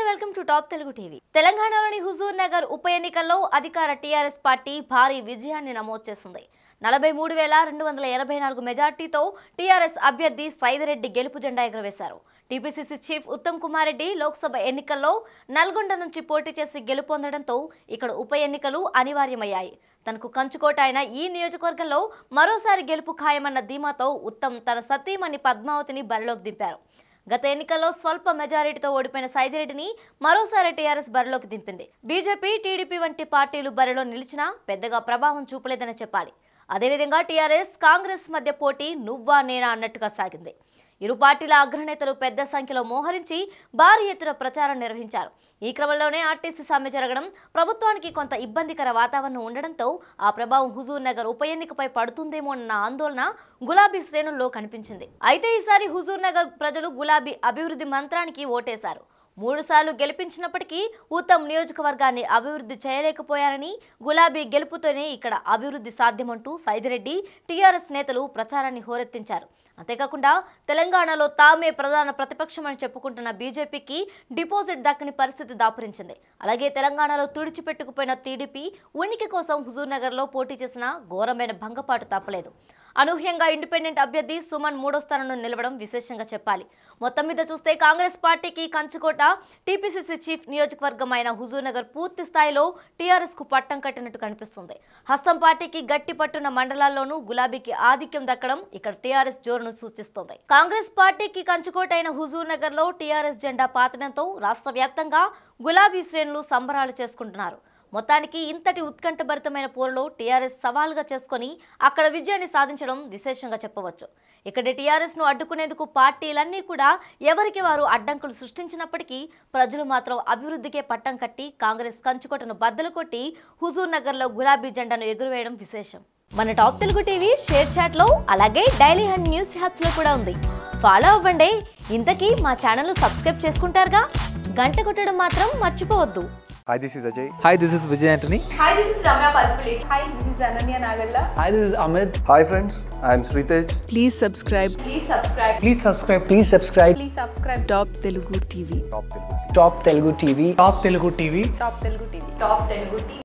Welcome to top Telugu TV. తెలంగాణలోని హుజూర్ నగర్ ఉప ఎన్నికల్లో అధికార టీఆర్ఎస్ పార్టీ భారీ విజయాన్ని నమోదు చేసింది. 43,284 మెజార్టీతో టీఆర్ఎస్ అభ్యర్థి సైదిరెడ్డి గెలుపు జెండా ఎగురవేశారు. టీపీసీసీ చీఫ్ ఉత్తమ్ కుమార్ రెడ్డి లోక్సభ ఎన్నికల్లో నల్గొండ నుంచి పోటీ చేసి గెలుపొందడంతో ఇక్కడ ఉప ఎన్నికలు అనివార్యమయ్యాయి. తనకు కంచుకోట అయిన ఈ నియోజకవర్గంలో మరోసారి గెలుపు ఖాయమన్న ధీమాతో ఉత్తమ్ తన సతీమణి పద్మావతిని బరిలోకి దింపారు. గత ఎన్నికల్లో స్వల్ప మెజారిటీతో ఓడిపోయిన సైదిరెడ్డిని మరోసారి టీఆర్ఎస్ బరిలోకి దింపింది. బీజేపీ, టీడీపీ వంటి పార్టీలు బరిలో నిలిచినా పెద్దగా ప్రభావం చూపలేదని చెప్పాలి. అదేవిధంగా టీఆర్ఎస్, కాంగ్రెస్ మధ్య పోటీ నువ్వా నేనా అన్నట్టుగా సాగింది. ఇరు పార్టీల అగ్రనేతలు పెద్ద సంఖ్యలో మోహరించి భారీ ఎత్తున ప్రచారం నిర్వహించారు. ఈ క్రమంలోనే ఆర్టీసీ సమ్మె జరగడం, ప్రభుత్వానికి కొంత ఇబ్బందికర వాతావరణం ఉండడంతో ఆ ప్రభావం హుజూర్ నగర్ ఉప ఎన్నికపై పడుతుందేమో అన్న ఆందోళన గులాబీ శ్రేణుల్లో కనిపించింది. అయితే ఈసారి హుజూర్ నగర్ ప్రజలు గులాబీ అభివృద్ధి మంత్రానికి ఓటేశారు. 3 సార్లు గెలిపించినప్పటికీ ఉత్తమ్ నియోజకవర్గాన్ని అభివృద్ధి చేయలేకపోయారని, గులాబీ గెలుపుతోనే ఇక్కడ అభివృద్ధి సాధ్యమంటూ సైదిరెడ్డి, టీఆర్ఎస్ నేతలు ప్రచారాన్ని హోరెత్తించారు. అంతేకాకుండా తెలంగాణలో తామే ప్రధాన ప్రతిపక్షమని చెప్పుకుంటున్న బీజేపీకి డిపాజిట్ దక్కని పరిస్థితి దాపురించింది. అలాగే తెలంగాణలో తుడిచిపెట్టుకుపోయిన టీడీపీ ఉనికి కోసం హుజూర్ నగర్లో పోటీ చేసిన ఘోరమైన భంగపాటు తప్పలేదు. అనూహ్యంగా ఇండిపెండెంట్ అభ్యర్థి సుమన్ 3వ స్థానంలో నిలవడం విశేషంగా చెప్పాలి. మొత్తం మీద చూస్తే కాంగ్రెస్ పార్టీకి కంచుకోట టీపీసీసీ చీఫ్ నియోజకవర్గం అయిన హుజూర్ నగర్ పూర్తి స్థాయిలో టీఆర్ఎస్ కు పట్టం కట్టినట్టు కనిపిస్తుంది. హస్తం పార్టీకి గట్టి పట్టున్న మండలాల్లోనూ గులాబీకి ఆధిక్యం దక్కడం ఇక్కడ టీఆర్ఎస్ జోరును సూచిస్తోంది. కాంగ్రెస్ పార్టీకి కంచుకోట అయిన హుజూర్ నగర్ లో టీఆర్ఎస్ జెండా పాతడంతో రాష్ట్ర వ్యాప్తంగా గులాబీ శ్రేణులు సంబరాలు చేసుకుంటున్నారు. మొత్తానికి ఇంతటి ఉత్కంఠభరితమైన పోరులో టీఆర్ఎస్ సవాల్గా చేసుకుని అక్కడ విజయాన్ని సాధించడం విశేషంగా చెప్పవచ్చు. ఇక్కడ టీఆర్ఎస్ ను అడ్డుకునేందుకు పార్టీలన్నీ కూడా ఎవరికి వారు అడ్డంకులు సృష్టించినప్పటికీ ప్రజలు మాత్రం అభివృద్ధికే పట్టం కట్టి కాంగ్రెస్ కంచుకోటను బద్దలు కొట్టి హుజూర్ నగర్ లో గులాబీ జెండాను ఎగురవేయడం విశేషం. మన top Telugu TV ShareChat లో, అలాగే డైలీ హండ్ న్యూస్ హ్యాప్స్ లో కూడా ఉంది. ఫాలో అవ్వండి. ఇంతకీ మా ఛానల్ ను సబ్స్క్రైబ్ చేసుకుంటారుగా, గంట కొట్టడం మాత్రం మర్చిపోవద్దు. Hi, this is Ajay. Hi, this is Vijay Antony. Hi, this is Ramya Palpulli. Hi, this is Ananya Nagalla. Hi, this is Amit. Hi friends, I am Sritej. Please subscribe. Please subscribe. Please subscribe. Please subscribe. Please subscribe. Top Telugu TV. Top Telugu. Top Telugu TV. Top Telugu TV. Top Telugu TV. Top Telugu TV.